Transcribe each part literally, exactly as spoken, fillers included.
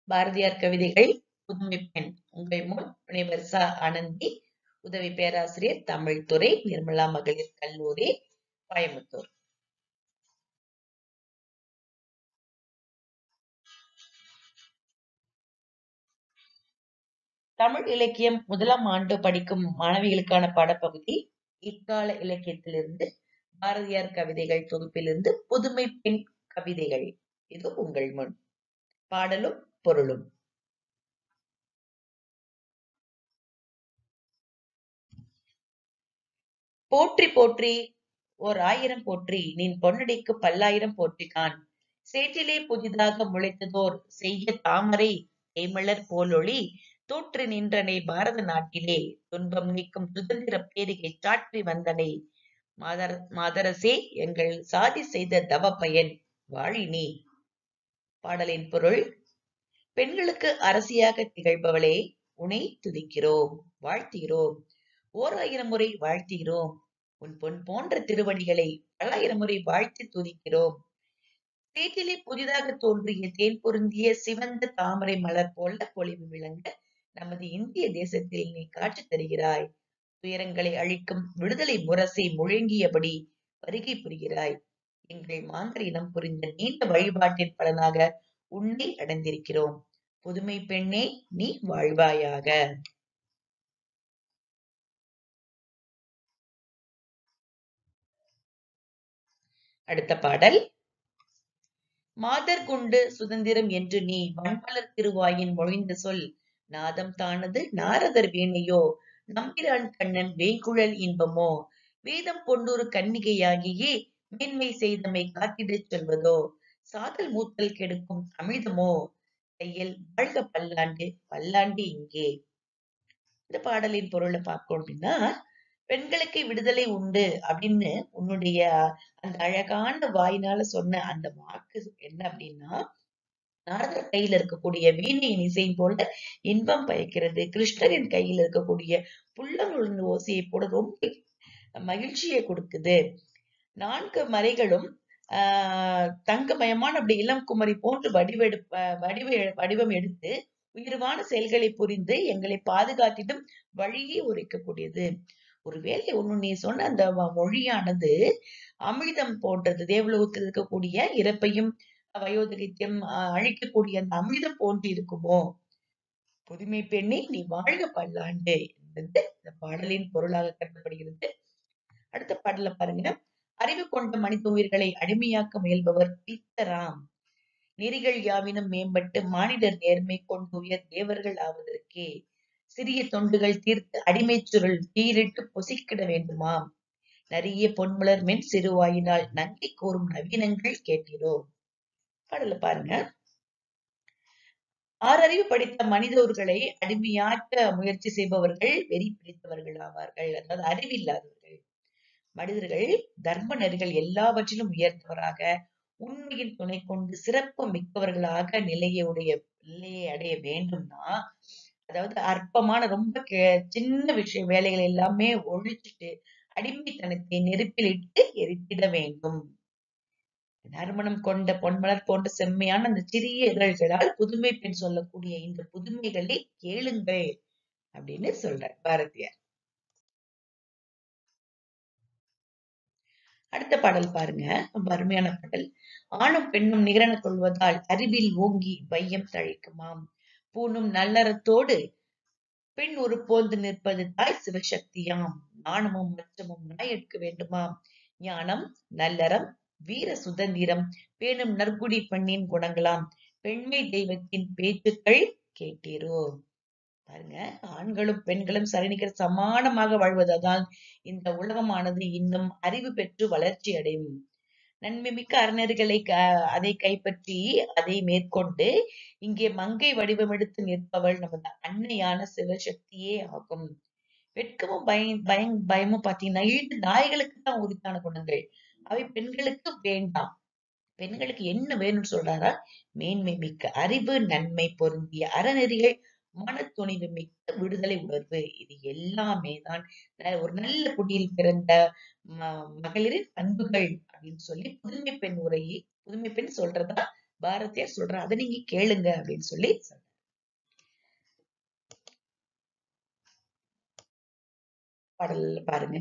பாரதியார் கவிதைகள் புதுமை பெண். உங்கள் முன் முனைவர் ச ஆனந்தி, உதவி பேராசிரியர் தமிழ் துறை, நிர்மலா மகளிர் கல்லூரி, கோயம்புத்தூர். தமிழ் இலக்கியம் முதலாம் ஆண்டு படிக்கும் மாணவிகளுக்கான பாடப்பகுதி இக்கால இலக்கியத்திலிருந்து பாரதியார் கவிதைகள் தொகுப்பிலிருந்து புதுமை பெண் கவிதைகள். இது உங்கள் முன். பாடலும் பொருளும். போற்றி போற்றி ஓர் ஆயிரம் போற்றி, நின் பொன்னடிக்கு பல்லாயிரம் போற்றினான். சேற்றிலே புதிதாக முளைத்ததோர் செய்ய தாமரை தேமலர் போலொளி தோற்று நின்றனை பாரத நாட்டிலே, துன்பம் நீக்கும் சுதந்திர பேரிகை சாற்றி வந்தனை. மாதர மாதரசே, எங்கள் சாதி செய்த தவ பயன் வாழினி. பாடலின் பொருள்: பெண்களுக்கு அரசியாக திகழ்பவளே, உனை துதிக்கிறோம், வாழ்த்துகிறோம், ஓர் ஆயிரம் முறை வாழ்த்துகிறோம். உன் பொன் போன்ற திருவடிகளை பல்லாயிரம் முறை வாழ்த்தி துதிக்கிறோம். சேற்றிலே புதிதாக தோன்றிய தேன் பொருந்திய சிவந்த தாமரை மலர் போல பொலிவு விளங்க நமது இந்திய தேசத்தில் நீ காட்சி தருகிறாய். துயரங்களை அழிக்கும் விடுதலை முரசை முழங்கியபடி வருகை புரிகிறாய். எங்கள் மாந்தர் இனம் புரிந்த நீண்ட வழிபாட்டின் பலனாக உன்னை அடைந்திருக்கிறோம். புதுமை பெண்ணே, நீ வாழ்வாயாக. அடுத்த பாடல்: மாதர் கொண்டு சுதந்திரம் என்று நீ வன்மலர் திருவாயின் மொழிந்த சொல் நாதம் தானது நாரதர் வீணையோ, நம்பிரான் கண்ணன் வேய்குழல் இன்பமோ, வேதம் பொன்னொரு கன்னிகையாகியே மேன்மை செய்தமை காத்திடச் சொல்வதோ, சாதல் மூத்தல் கெடுக்கும் அமிழ்தமோ, கையில் வாழ்க பல்லாண்டு பல்லாண்டு இங்கே. இந்த பாடலின் பொருளை பார்க்கணும் அப்படின்னா, பெண்களுக்கு விடுதலை உண்டு அப்படின்னு உன்னுடைய அந்த அழகான வாயினால சொன்ன அந்த வாக்கு என்ன அப்படின்னா, நாரதர் கையில இருக்கக்கூடிய வீணையின் இசை போல இன்பம் பயக்கிறது. கிருஷ்ணரின் கையில் இருக்கக்கூடிய புல்லாங்குழல் ஓசையை போல ரொம்ப மகிழ்ச்சியை கொடுக்குது. நான்கு மறைகளும் ஆஹ் தங்கமயமான அப்படி இளம் குமரி போன்று வடிவெடுப்ப வடிவ வடிவம் எடுத்து உயர்வான செயல்களை புரிந்து எங்களை பாதுகாத்திடும் வழியே உரைக்கக்கூடியது. ஒருவேளை ஒண்ணு நீ சொன்ன அந்த மொழியானது அமிர்தம் போன்றது. தேவலோகத்தில் இருக்கக்கூடிய இறப்பையும் வயோதிகத்தையும் அழிக்கக்கூடிய அந்த அமிர்தம் போன்று இருக்குமோ. புதுமை பெண்ணே, நீ வாழ்க பல்லாண்டு என்பது இந்த பாடலின் பொருளாக கருதப்படுகிறது. அடுத்த பாடல பாருங்க: அறிவு கொண்ட மனித உயிர்களை அடிமையாக்க முயல்பவர் பித்தராம். நெறிகள் யாவினும் மேம்பட்டு மானிடர் நேர்மை கொண்டு உயர் தேவர்கள் ஆவதற்கே சிறிய தொண்டுகள் தீர்த்து அடிமை சுருள் தீரிட்டு பொசிக்கிட வேண்டுமாம். நரிய பொன்மலர் மென் சிறுவாயினால் நங்கை கோரும் நவீனங்கள் கேட்டிரோம். பாடல பாருங்க: ஆறறிவு படித்த மனிதர்களை அடிமையாக்க முயற்சி செய்பவர்கள் வெறி பிடித்தவர்கள் ஆவார்கள். அதாவது அறிவில்லாதவர்கள். மனிதர்கள் தர்ம நெறிகள் எல்லாவற்றிலும் உயர்ந்தவராக உண்மையின் துணை கொண்டு சிறப்பு மிக்கவர்களாக நிலையுடைய நிலையை அடைய வேண்டும்னா, அதாவது அற்பமான ரொம்ப சின்ன விஷய வேலைகள் எல்லாமே ஒழிச்சுட்டு அடிமைத்தனத்தை நெருப்பில் இட்டு எரித்திட வேண்டும். நறுமணம் கொண்ட பொன்மலர் போன்ற செம்மையான அந்த சிறிய இதழ்களால் புதுமை பெண் சொல்லக்கூடிய இந்த புதுமைகளை கேளுங்கள் அப்படின்னு சொல்றார் பாரதியார். அடுத்த பாடல் பாருங்க, ரொம்ப அருமையான பாடல். ஆணும் பெண்ணும் நிகரென கொள்வதால் அறிவில் ஓங்கி வையம் தழைக்குமாம். பூணும் நல்லறத்தோடு பெண் ஒரு போந்து நிற்பது தாய் சிவசக்தியாம். நாணமும் மச்சமும் நாயற்கு வேண்டுமாம். ஞானம், நல்லறம், வீர சுதந்திரம் பேணும் நற்குடி பெண்ணின் குணங்களாம். பெண்மை தெய்வத்தின் பேச்சுக்கள் கேட்டீரோ. பாருங்க, ஆண்களும் பெண்களும் சரிநிகர் சமானமாக வாழ்வதால் இந்த உலகமானது இன்னும் அறிவு பெற்று வளர்ச்சி அடையும். நன்மைமிக்க அறநெறிகளை அதை கைப்பற்றி அதை மேற்கொண்டு இங்கே மங்கை வடிவம் எடுத்து நிற்பவள் நமது அன்னையான சிவசக்தியே ஆகும். வெட்கமும் பய பய பயமும் பாத்தீங்கன்னா ஈண்டு நாய்களுக்கு தான் உரித்தான குணங்கள். அவை பெண்களுக்கு வேண்டாம். பெண்களுக்கு என்ன வேணும்னு சொல்றாரா? மேன்மை மிக்க அறிவு, நன்மை பொருந்திய அறநெறிகள், மன துணிவு மிக்க விடுதலை உணர்வு. இது எல்லாமே தான் ஒரு நல்ல குடியில் பிறந்த மகளிரின் பண்புகள் அப்படின்னு சொல்லி புதுமை பெண் உரையை புதுமை பெண் சொல்றதா பாரதியார் சொல்ற, அதை நீங்க கேளுங்க அப்படின்னு சொல்லி சொல்ற. பாடல் பாருங்க.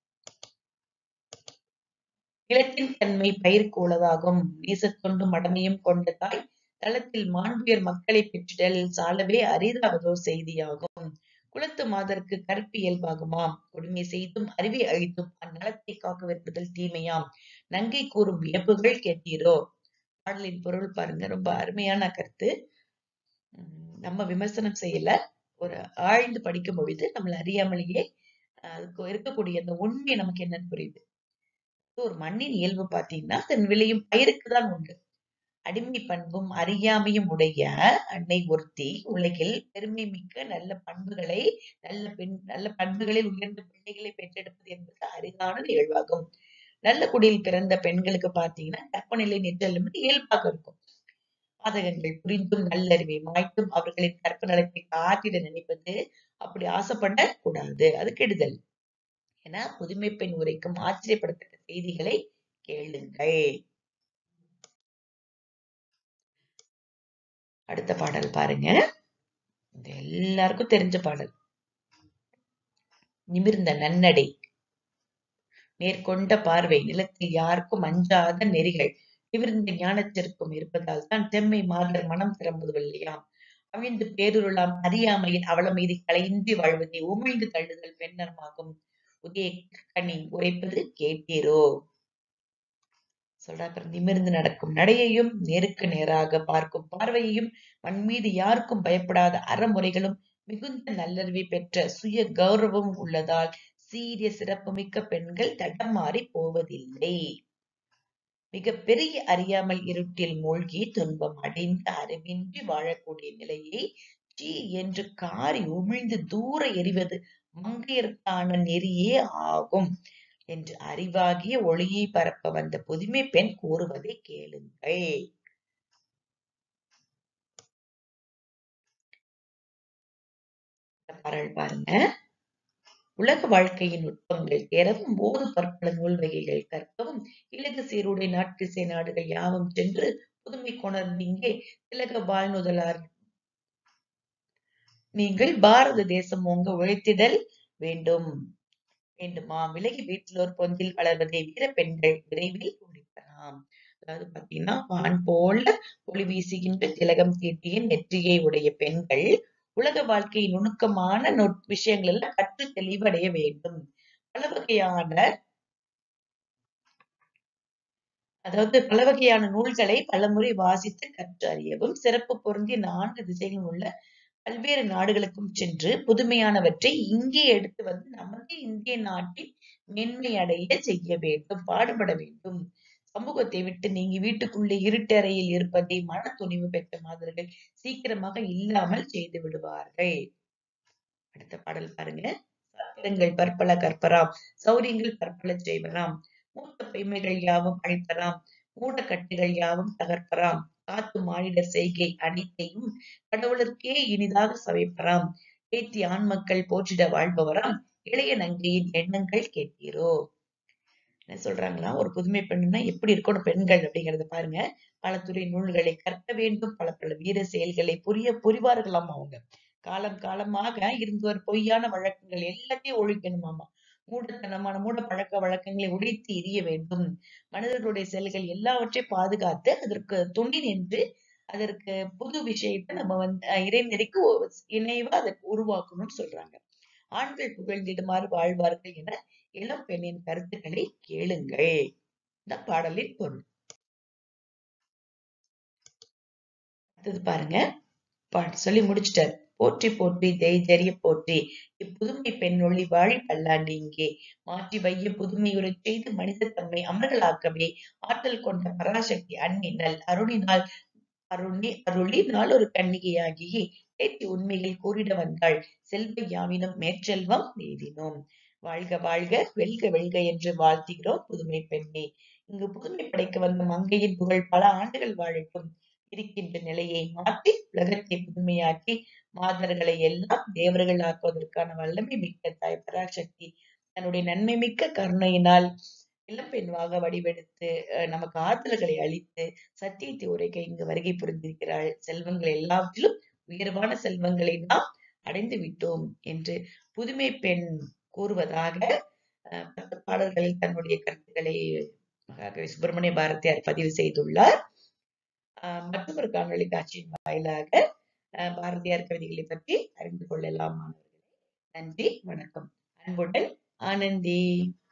நிலத்தின் தன்மை பயிருக்கு உளதாகும், நேசத்தொண்டு மடமையும் கொண்ட தாய் தளத்தில் மாண்புயர் மக்களை பெற்றிடல் சாலவே அரிதாவதோ செய்தியாகும். குலத்து மாதர்க்கு கற்பு இயல்பாகுமாம், கொடுமை செய்தும் அறிவை அழித்தும் அந்நலத்தை காக்க விரும்புதல் தீமையாம். நங்கை கூறும் வியப்புகள் கேட்டீரோ. பாடலின் பொருள் பாருங்க, ரொம்ப அருமையான கருத்து. நம்ம விமர்சனம் செய்யல, ஒரு ஆழ்ந்து படிக்கும் பொழுது நம்மள அறியாமலேயே அதுக்கு இருக்கக்கூடிய அந்த உண்மை நமக்கு என்னன்னு புரியுது. ஒரு மண்ணின் இயல்பு பார்த்தீங்கன்னா தன் விளையும் பயிருக்குதான் உண்டு. அடிமை பண்பும் அறியாமையும் உடைய அன்னை ஒருத்தி உலகில் பெருமை மிக்க நல்ல பண்புகளை நல்ல பெண் நல்ல பண்புகளில் உயர்ந்த பிள்ளைகளை பெற்றெடுப்பது என்பது அரிதான நிகழ்வாகும். நல்ல குடியில் பிறந்த பெண்களுக்கு பார்த்தீங்கன்னா கற்பநிலை நிற்றல் இயல்பாக இருக்கும். பாதகங்கள் புரிந்தும் நல்லறிவை மாய்த்தும் அவர்களின் கற்ப நலத்தை காட்டிட நினைப்பது, அப்படி ஆசைப்பட கூடாது, அது கெடுதல் என புதுமை பெண் உரைக்கும் ஆச்சரியப்படத்தக்க செய்திகளை கேளுங்கள். அடுத்த பாடல் பாருங்க, எல்லாருக்கும் தெரிஞ்ச பாடல். நிமிர்ந்த நன்னடை, நேர்கொண்ட பார்வை, நிலத்தில் யாருக்கும் அஞ்சாத நெறிகள், நிமிர்ந்த ஞானத்திற்கும் இருப்பதால் தான் தெம்மை மாதர் மனம் திறம்புவதில்லையாம். அவிழ்ந்து பேருருளாம் அறியாமையில் அவளமீது களையின்றி வாழ்வதை உமிழ்ந்து தள்ளுதல் பெண்ணர்மாகும். உதய கனி உரைப்பது கேட்டீரோ. சொல்றாரு, நிமிர்ந்து நடக்கும் நடையையும் நேருக்கு நேராக பார்க்கும் பார்வையையும் மண் மீது யாருக்கும் பயப்படாத அறமுறைகளும் மிகுந்த நல்லறிவை பெற்ற சுய கௌரவம் உள்ளதால் சீரிய சிறப்புமிக்க பெண்கள் தடமாறி போவதில்லை. மிக பெரிய அறியாமல் இருட்டில் மூழ்கி துன்பம் அடைந்து அறிவின்றி வாழக்கூடிய நிலையை சீ என்று காரி உமிழ்ந்து தூர எறிவது மங்கையர்க்கான நெறியே ஆகும் என்று அறிவாகிய ஒளியை பரப்ப வந்த புதுமை பெண் கூறுவதை கேளுங்கள். பாடல் பாருங்க. உலக வாழ்க்கையின் நுட்பங்கள் தேரவும் போது பற்பல நூல் வகைகள் கற்கவும் இலகு சீருடை நாட்டிசை நாடுகள் யாவும் சென்று புதுமை கொணர்ந்து இங்கே திலக வாழ்நுதலார் நீங்கள் பாரத தேசம் ஓங்க உழைத்திடல் வேண்டும் வேண்டுமா. விலகி வீட்டிலோர் பொந்தில் வளர்வதை வீர பெண்கள் விரைவில் முடிக்கலாம். அதாவது பாத்தீங்கன்னா வான் போல ஒளி வீசுகின்ற திலகம் தீட்டிய நெற்றியை உடைய பெண்கள் உலக வாழ்க்கை நுணுக்கமான விஷயங்கள் எல்லாம் கற்று தெளிவடைய வேண்டும். பல வகையான அதாவது பல வகையான நூல்களை பலமுறை வாசித்து கற்று அறியவும் சிறப்பு பொருந்திய நான்கு திசைகள் உள்ள பல்வேறு நாடுகளுக்கும் சென்று புதுமையானவற்றை இங்கே எடுத்து வந்து நமது இந்திய நாட்டில் மேன்மை அடைய செய்ய வேண்டும், பாடுபட வேண்டும். சமூகத்தை விட்டு நீங்கி வீட்டுக்குள்ளே இருட்டறையில் இருப்பதை மன துணிவு பெற்ற மாதர்கள் சீக்கிரமாக இல்லாமல் செய்து விடுவார்கள். அடுத்த பாடல் பாருங்க. சாத்திரங்கள் பற்பல கற்பராம், சௌரியங்கள் பற்பல செய்வராம், மூத்த பெய்மைகள் யாவும் அழிப்பராம், மூட கட்டுகள் யாவும் தகர்ப்பராம், காத்து மானிடர் செய்கை அனைத்தையும் கடவுளுக்கே இனிதாக சவைப்பராம், பேத்தி ஆண் மக்கள் போற்றிட வாழ்பவராம், இளைய நங்கையின் எண்ணங்கள் கேட்டீரோ. என்ன சொல்றாங்களா, ஒரு புதுமை பெண்ணுன்னா எப்படி இருக்கணும் பெண்கள் அப்படிங்கறத பாருங்க. பல துறை நூல்களை கற்க வேண்டும், பல பல வீர செயல்களை புரிய புரிவார்களாம். அவங்க காலம் காலமாக இருந்து வரும் பொய்யான வழக்கங்கள் எல்லாத்தையும் ஒழிக்கணுமாமா. மூடத்தனமான மூட பழக்க வழக்கங்களை உடைத்து எரிய வேண்டும். மனிதர்களுடைய செயல்கள் எல்லாவற்றையும் பாதுகாத்து அதற்கு துணி நின்று அதற்கு புது விஷயத்தை நம்ம வந்து இறைநெறிக்கு இணைவா அதை உருவாக்கணும்னு சொல்றாங்க. ஆண்கள் புகழ்ந்திடுமாறு வாழ்வார்கள் என இளம் பெண்ணின் கருத்துக்களை கேளுங்கள். இந்த பாடலின் பொருள். அடுத்தது பாருங்க, பாட்டு சொல்லி முடிச்சிட்டார். போற்றி போற்றி ஜெய் ஜெரிய போற்றி, இப்புதுமை பெண்ணொழி வாழி பல்லாண்டு இங்கே மாற்றி வைய புதுமையுறச் செய்து மனித தம்மை அமர்களாக்கவே ஆற்றல் கொண்ட பராசக்தி அன்னை நல் அருளினால் அருளி அருளினால் ஒரு கன்னிகையாகி ஏற்றி உண்மைகள் கூறிட வந்தாள். செல்வ யாவினும் மேற்செல்வம் எய்தினோம். வாழ்க வாழ்க வெல்க வெல்க என்று வாழ்த்துகிறோம் புதுமை பெண்ணே. இங்கு புதுமை படைக்க வந்த மங்கையின் புகழ் பல ஆண்டுகள் வாழட்டும். இருக்கின்ற நிலையை மாற்றி உலகத்தை புதுமையாக்கி மாதர்களை எல்லாம் தேவர்கள் ஆக்குவதற்கான வல்லமை மிக்க தாய் பராசக்தி தன்னுடைய நன்மை மிக்க கருணையினால் இளம்பெண்வாக வடிவெடுத்து அஹ், நமக்கு ஆற்றல்களை அளித்து சத்தியத்தை உரைக்க இங்கு வருகை புரிந்திருக்கிறாள். செல்வங்கள் எல்லாவற்றிலும் உயர்வான செல்வங்களை நாம் அடைந்து விட்டோம் என்று புதுமை பெண் கூறுவதாக அஹ், பத்து பாடல்களில் தன்னுடைய கருத்துக்களை மகாகவி சுப்பிரமணிய பாரதியார் பதிவு செய்துள்ளார். அஹ், மற்றொரு காணொளி காட்சியின் வாயிலாக அஹ், பாரதியார் கவிதைகளை பற்றி அறிந்து கொள்ளலாம் மாணவர்களே. நன்றி, வணக்கம். அன்புடன் ஆனந்தி.